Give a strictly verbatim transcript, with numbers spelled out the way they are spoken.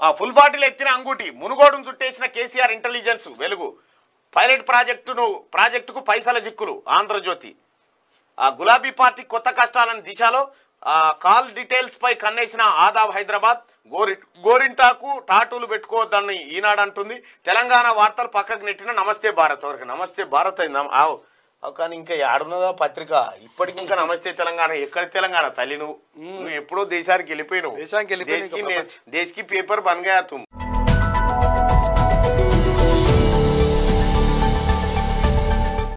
Full bottle ఎత్తిన అంగుటి మునుగోడును చుట్టేసిన కేసీఆర్ ఇంటెలిజెన్స్ వెలుగు పైలట్ ప్రాజెక్టును ప్రాజెక్టుకు పైసల జిక్కులు ఆంధ్రజ్యోతి గులాబీ పార్టీ కొత్త కష్టాలను దిశలో కాల్ డీటెయిల్స్ పై కన్నేసిన ఆదాబ్ హైదరాబాద్ గోరి గోరింటాకు టాటూలు పెట్టుకోవద్దని ఈనాడు అంటుంది. తెలంగాణ వార్తలు పక్కకు నెట్టిన నమస్తే భారత్ వరకు నమస్తే భారత్ అయింది ఆవు కానీ ఇంకా ఏడున్నదా పత్రిక ఇప్పటికి ఇంకా నమస్తే తెలంగాణ ఎక్కడ తెలంగాణ తల్లి నువ్వు నువ్వు ఎప్పుడో దేశానికి వెళ్ళిపోయినావు దేశానికి దేశకి పేపర్ బన్ గయా తుమ్